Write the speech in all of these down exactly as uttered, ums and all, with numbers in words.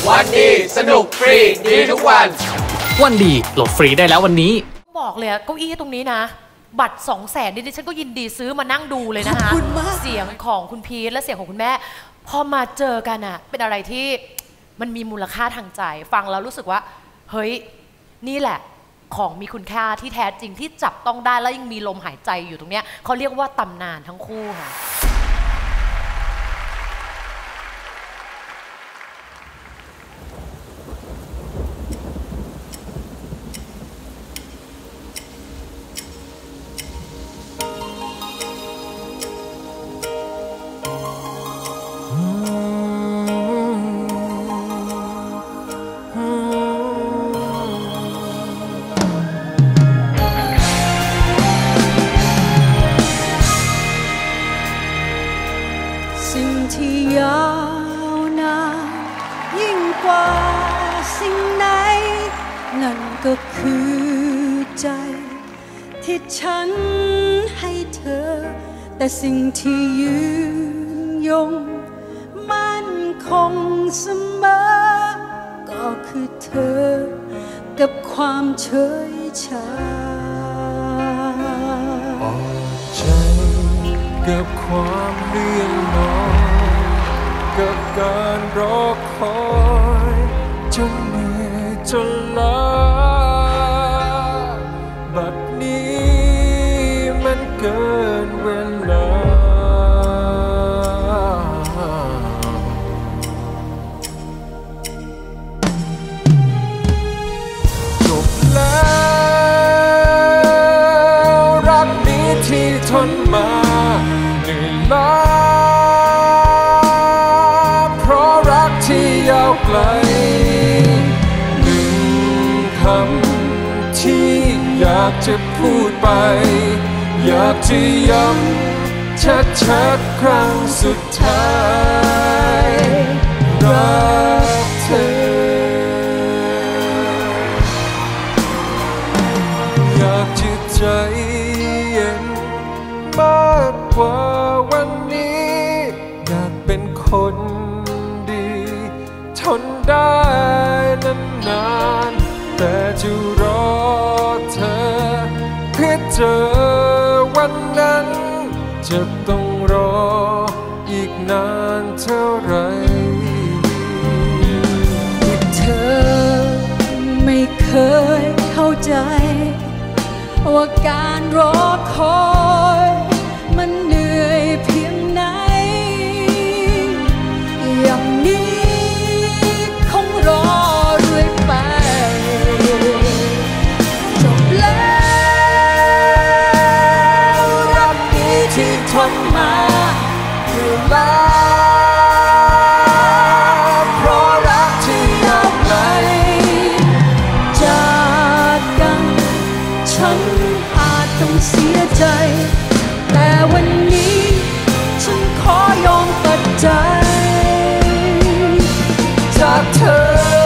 วันดีสนุกฟรีดีทุกวันวันดีโหลดฟรีได้แล้ววันนี้บอกเลยเก้าอี้ตรงนี้นะบัตรสองแสนดิฉันก็ยินดีซื้อมานั่งดูเลยนะคะเสียงของคุณพีทและเสียงของคุณแม่พอมาเจอกันอะเป็นอะไรที่มันมีมูลค่าทางใจฟังแล้วรู้สึกว่าเฮ้ยนี่แหละของมีคุณค่าที่แท้จริงที่จับต้องได้แล้วยังมีลมหายใจอยู่ตรงเนี้ยเขาเรียกว่าตำนานทั้งคู่ค่ะสิ่งที่ยาวนานยิ่งกว่าสิ่งไหนนั่นก็คือใจที่ฉันให้เธอแต่สิ่งที่ยืนยงมั่นคงเสมอก็คือเธอกับความเฉยชากับความเลื่อนลอยกับการรอคอยจนเหนื่อยจนล้าบัดนี้มันเกินเวลาจบแล้วรักนี้ที่ทนมาเพราะรักที่ยาวไกลหนึ่งคำที่อยากจะพูดไปอยากจะย้ำชัดๆครั้งสุดท้ายรักเธออยากจะใจเย็นมากกว่าวันนี้อยากเป็นคนดีทนได้นานๆแต่จะรอเธอเพื่อเจอวันนั้นจะต้องรออีกนานเท่าไรที่เธอไม่เคยเข้าใจว่าการรอคอยมันเหนื่อยเพียงไหนอย่างนี้คงรอเรื่อยไปจบแล้วรักนี้ที่ทนมาเรื่อยมาเพราะรักที่ยาวไกลจากกันฉันอาจต้องเสียใจแต่วันนี้ฉันขอยอมตัดใจจากเธอ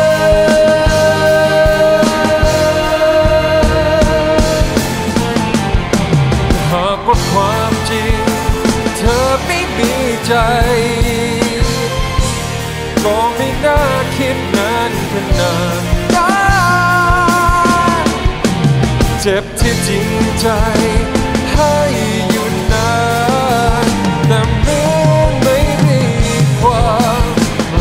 หากว่าความจริงเธอไม่มีใจก็ไม่น่าคิดนานขนาดนั้นเจ็บที่จริงใจให้อยู่นานแต่เหมือนไม่มีความหม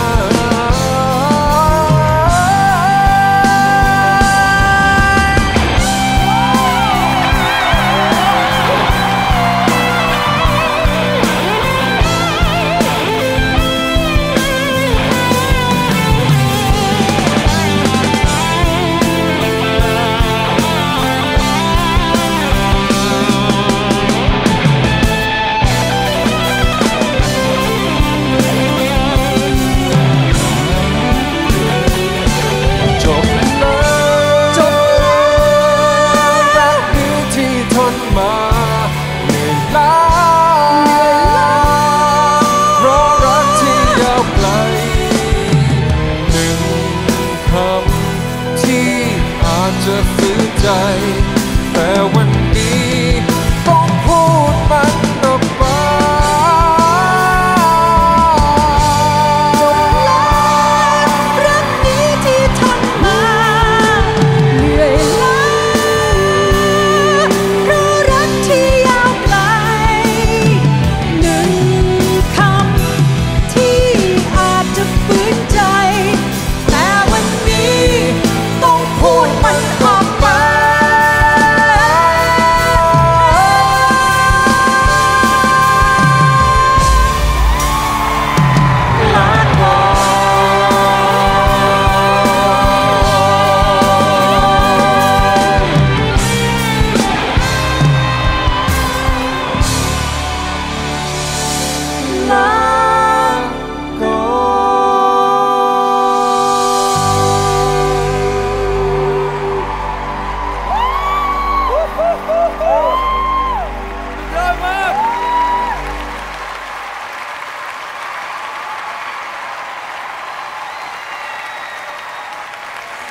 จะฝืนใจแต่วันนี้ต้องพูดมันออกไปจ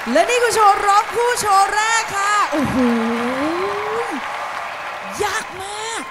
และนี่คือโชว์ร็อกคู่โชว์แรกค่ะโอ้โหยากมาก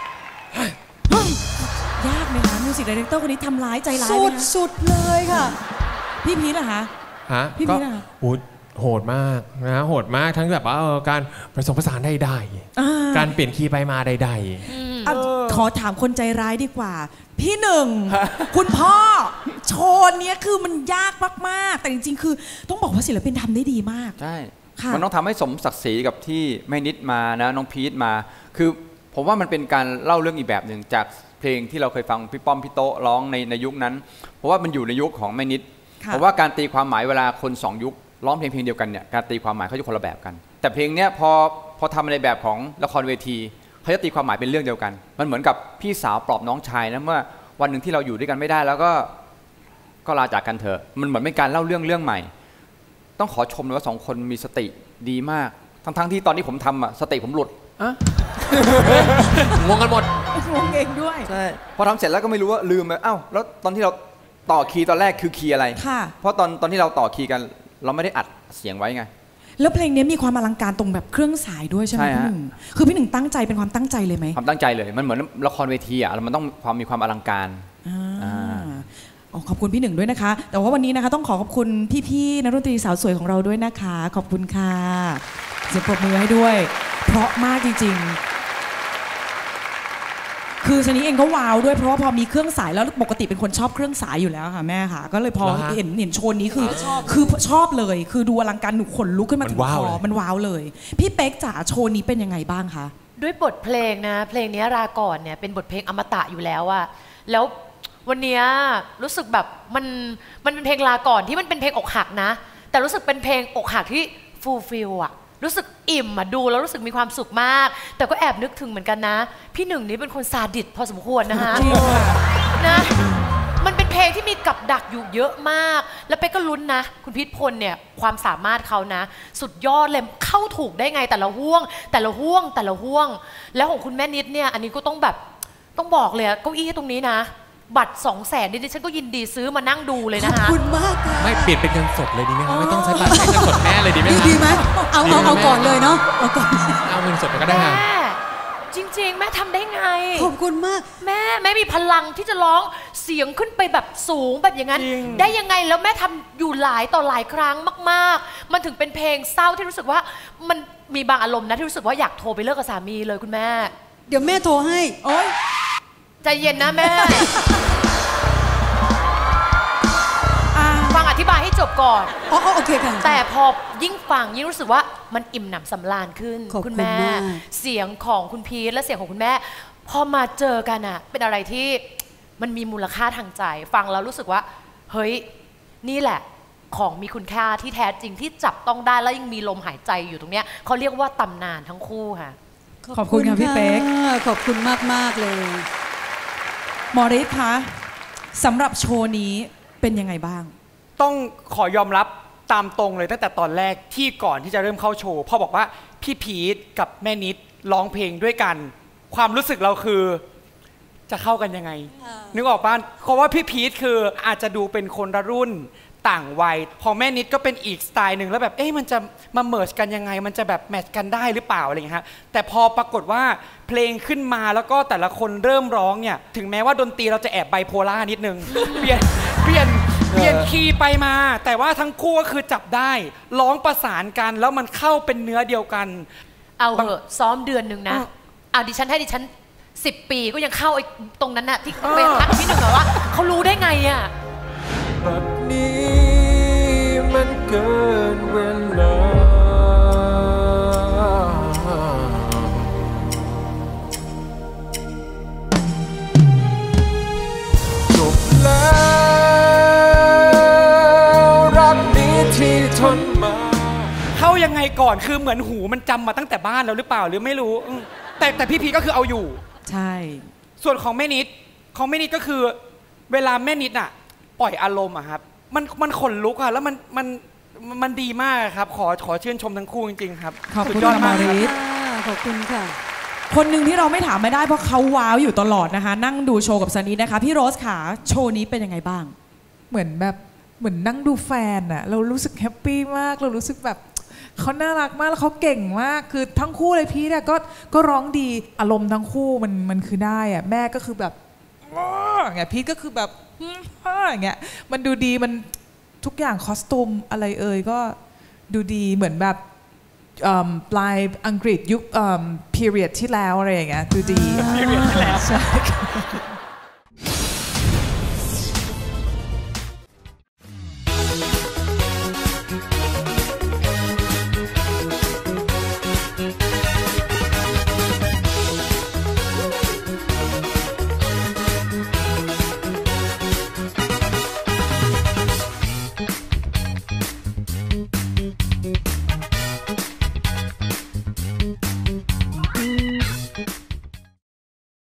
ยากไหมคะมิวสิกไดเรคเตอร์คนนี้ทำร้ายใจร้ายไหมคะสุดๆเลยค่ะพี่พีทเหรอคะฮะพี่พีทเหรอโหโหดมากนะโหดมากทั้งแบบว่าการผสมผสานใดๆการเปลี่ยนคีย์ไปมาใดๆขอถามคนใจร้ายดีกว่าพี่หนึ่งคุณพ่อโชว์เนี้ยคือมันยากมากๆแต่จริงๆคือต้องบอกว่าศิลปินทำได้ดีมากใช่มันต้องทำให้สมศักดิ์ศรีกับที่แม่นิดมานะน้องพีทมาคือผมว่ามันเป็นการเล่าเรื่องอีกแบบหนึ่งจากเพลงที่เราเคยฟังพี่ป้อมพี่โต๊ะร้องในในยุคนั้นเพราะว่ามันอยู่ในยุคของแม่นิดเพราะว่าการตีความหมายเวลาคนสองยุคร้องเพลงเพลงเดียวกันเนี่ยการตีความหมายเขาจะคนละแบบกันแต่เพลงเนี้ยพอพอทำในแบบของละครเวทีเขาจะตีความหมายเป็นเรื่องเดียวกันมันเหมือนกับพี่สาวปลอบน้องชายนะเมื่อวันหนึ่งที่เราอยู่ด้วยกันไม่ได้แล้วก็ก็ลาจากกันเถอะมันเหมือนเป็นการเล่าเรื่องเรื่องใหม่ต้องขอชมเลยว่าสองคนมีสติดีมากทั้งๆที่ตอนนี้ผมทำอะสติผมหลุดอะงงกันหมดงงเองด้วยใช่พอทำเสร็จแล้วก็ไม่รู้ว่าลืมไปอ้าวแล้วตอนที่เราต่อคีย์ตอนแรกคือคีย์อะไรเพราะตอนตอนที่เราต่อคีย์กันเราไม่ได้อัดเสียงไว้ไงแล้วเพลงนี้มีความอลังการตรงแบบเครื่องสายด้วยใช่ไหมพี่หนึ่งคือพี่หนึ่งตั้งใจเป็นความตั้งใจเลยไหมความตั้งใจเลยมันเหมือนละครเวทีอ่ะมันต้องความมีความอลังการขอบคุณพี่หนึ่งด้วยนะคะแต่ว่าวันนี้นะคะต้องขอขอบคุณพี่ๆนักดนตรีสาวสวยของเราด้วยนะคะขอบคุณค่ะเสียงปรบมือให้ด้วยเพราะมากจริงๆคือชนี้เองก็ว้าวด้วยเพราะว่าพอมีเครื่องสายแล้วปกติเป็นคนชอบเครื่องสายอยู่แล้วค่ะแม่ค่ะก็เลยพอเห็นเห็นโชว์นี้คือคือชอบเลยคือดูอลังการหนุขนลุกขึ้นมาถึงคอมันว้าวเลยพี่เป๊กจ๋าโชว์นี้เป็นยังไงบ้างคะด้วยบทเพลงนะเพลงนี้ราก่อนเนี่ยเป็นบทเพลงอมตะอยู่แล้วอะแล้ววันนี้รู้สึกแบบมันมันเป็นเพลงลาก่อนที่มันเป็นเพลงอกหักนะแต่รู้สึกเป็นเพลงอกหักที่ฟูลฟิลอะรู้สึกอิ่มอะดูแล้วรู้สึกมีความสุขมากแต่ก็แอบนึกถึงเหมือนกันนะพี่หนึ่งนี้เป็นคนซาดิสพอสมควรนะคะนะมันเป็นเพลงที่มีกับดักอยู่เยอะมากแล้วเป๊กก็ลุ้นนะคุณพิษพลเนี่ยความสามารถเขานะสุดยอดเลยเข้าถูกได้ไงแต่ละห่วงแต่ละห่วงแต่ละห่วงแล้วของคุณแม่นิดเนี่ยอันนี้ก็ต้องแบบต้องบอกเลยเก้าอี้ตรงนี้นะบัตรสองแสนดิฉันก็ยินดีซื้อมานั่งดูเลยนะคะขอบคุณมากค่ะไม่เปลี่ยนเป็นเงินสดเลยดีไหมคะไม่ต้องใช้บัตรใช้เงินสดแม่เลยดีไหมดีไหมเอาเอาเอาก่อนเลยเนาะเอาก่อนเอาเงินสดก็ได้ค่ะจริงๆแม่ทำได้ไงขอบคุณมากแม่แม่มีพลังที่จะร้องเสียงขึ้นไปแบบสูงแบบอย่างนั้นได้ยังไงแล้วแม่ทำอยู่หลายต่อหลายครั้งมากๆมันถึงเป็นเพลงเศร้าที่รู้สึกว่ามันมีบางอารมณ์นะที่รู้สึกว่าอยากโทรไปเลิกกับสามีเลยคุณแม่เดี๋ยวแม่โทรให้โอ๊ยใจเย็นนะแม่ฟังอธิบายให้จบก่อนอ๋อโอเคค่ะแต่พอยิ่งฟังยิ่งรู้สึกว่ามันอิ่มหนำสำราญขึ้นคุณแม่เสียงของคุณพีทและเสียงของคุณแม่พอมาเจอกันอะเป็นอะไรที่มันมีมูลค่าทางใจฟังแล้วรู้สึกว่าเฮ้ยนี่แหละของมีคุณค่าที่แท้จริงที่จับต้องได้แล้วยังมีลมหายใจอยู่ตรงเนี้ยเขาเรียกว่าตำนานทั้งคู่ค่ะขอบคุณค่ะพี่เป๊กขอบคุณมากมากเลยมอริสคะสำหรับโชว์นี้เป็นยังไงบ้างต้องขอยอมรับตามตรงเลยตั้งแต่ตอนแรกที่ก่อนที่จะเริ่มเข้าโชว์พ่อบอกว่าพี่พีทกับแม่นิดร้องเพลงด้วยกันความรู้สึกเราคือจะเข้ากันยังไงนึกออกป่ะเพราะว่าพี่พีทคืออาจจะดูเป็นคนละรุ่นต่างวัยพอแม่นิดก็เป็นอีกสไตล์หนึ่งแล้วแบบเอ๊ะมันจะมาเมิร์จกันยังไงมันจะแบบแมทช์กันได้หรือเปล่าอะไรอย่างเงี้ยฮะแต่พอปรากฏว่าเพลงขึ้นมาแล้วก็แต่ละคนเริ่มร้องเนี่ยถึงแม้ว่าดนตรีเราจะแอบไบโพล่านิดนึงเปลี่ยนเปลี่ยนเปลี่ยนคีย์ไปมาแต่ว่าทั้งคู่ก็คือจับได้ร้องประสานกันแล้วมันเข้าเป็นเนื้อเดียวกันเอาเหอะซ้อมเดือนหนึ่งนะเอาดิฉันให้ดิฉันสิบปีก็ยังเข้าไอ้ตรงนั้นน่ะที่ไปทักพี่หนึ่งแบบว่าเขารู้ได้ไงอ่ะแบบนี้มันเกินเวลาจบแล้วรักนี้ที่ทนมาเข้ายังไงก่อนคือเหมือนหูมันจำมาตั้งแต่บ้านแล้วหรือเปล่าหรือไม่รู้แต่แต่พี่พีก็คือเอาอยู่ใช่ส่วนของแม่นิดของแม่นิดก็คือเวลาแม่นิดอะปล่อยอารมณ์อะครับมันมันขนลุกอะแล้วมันมันมันดีมากครับขอขอชื่นชมทั้งคู่จริงๆครับขอบคุณมาริสขอบคุณค่ะคนหนึ่งที่เราไม่ถามไม่ได้เพราะเขาว้าวอยู่ตลอดนะคะนั่งดูโชว์กับซันนี่นะคะพี่โรสขาโชว์นี้เป็นยังไงบ้างเหมือนแบบเหมือนนั่งดูแฟนอะเรารู้สึกแฮปปี้มากเรารู้สึกแบบเขาน่ารักมากแล้วเขาเก่งมากคือทั้งคู่เลยพีทเนี่ยก็ก็ร้องดีอารมณ์ทั้งคู่มันมันคือได้อะแม่ก็คือแบบอย่างเงี้ยพีทก็คือแบบอย่างเงี้ยมันดูดีมันทุกอย่างคอสตูมอะไรเอ่ยก็ดูดีเหมือนแบบปลายอังกฤษยุค period ที่แล้วอะไรอย่างเงี้ยดูดี period ที่แล้วใช่